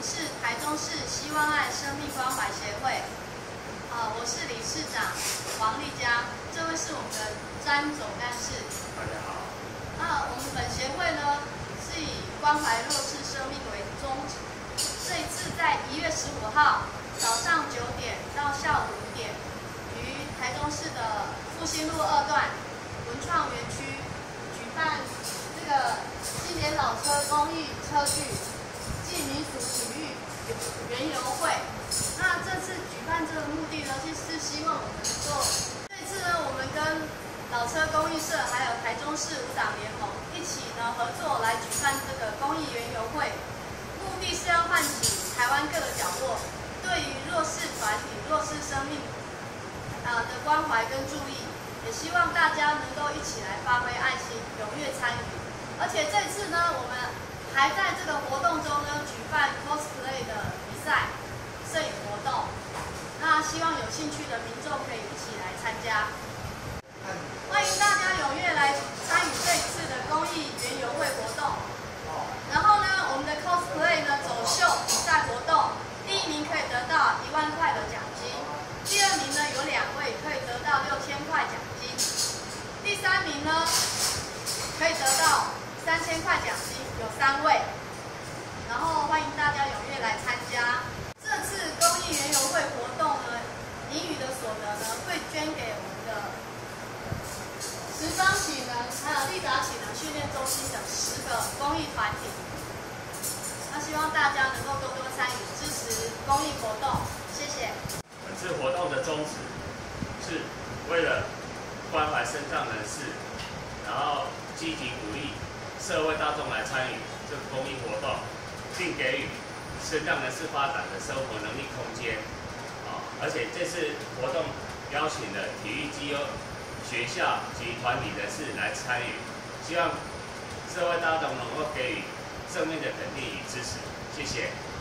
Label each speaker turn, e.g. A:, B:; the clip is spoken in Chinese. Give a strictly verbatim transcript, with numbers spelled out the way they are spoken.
A: 是台中市希望爱生命关怀协会，啊、我是理事长王丽佳，这位是我们的詹总干事。
B: 大家好。
A: 那我们本协会呢是以关怀弱势生命为宗旨。这一次在一月十五号早上九点到下午五点，于台中市的复兴路二段文创园区举办这个经典老车公益车具暨民俗体育园游会。那这次举办这个目的呢，是希望我们能够，这次呢，我们跟老车公益社还有台中市舞党联盟一起呢合作来举办这个公益园游会，目的是要唤起台湾各个角落对于弱势团体、弱势生命啊的关怀跟注意，也希望大家能够一起来发挥爱心，踊跃参与。而且这次呢，我们还在这个活动中呢举办 cosplay 的比赛、摄影活动。那希望有兴趣的民众可以一起来参加。欢迎大家踊跃来参与这一次的公益园游会活动。然后呢，我们的 cosplay 呢走秀比赛活动，第一名可以得到一万块的奖金，第二名呢有两位可以得到六千块奖金，第三名呢可以得到三千块奖金，有三位。然后欢迎大家踊跃来参加。这次公益园游会活动呢，盈余的所得呢会捐给我们的十方启能还有立达启能训练中心等十个公益团体。那希望大家能够多多参与支持公益活动，谢谢。
B: 本次活动的宗旨是为了关怀身障人士，然后积极鼓励社会大众来参与这个公益活动，并给予身障人士发展的生活能力空间。啊，而且这次活动邀请了体育机构、学校及团体人士来参与，希望社会大众能够给予正面的肯定与支持。谢谢。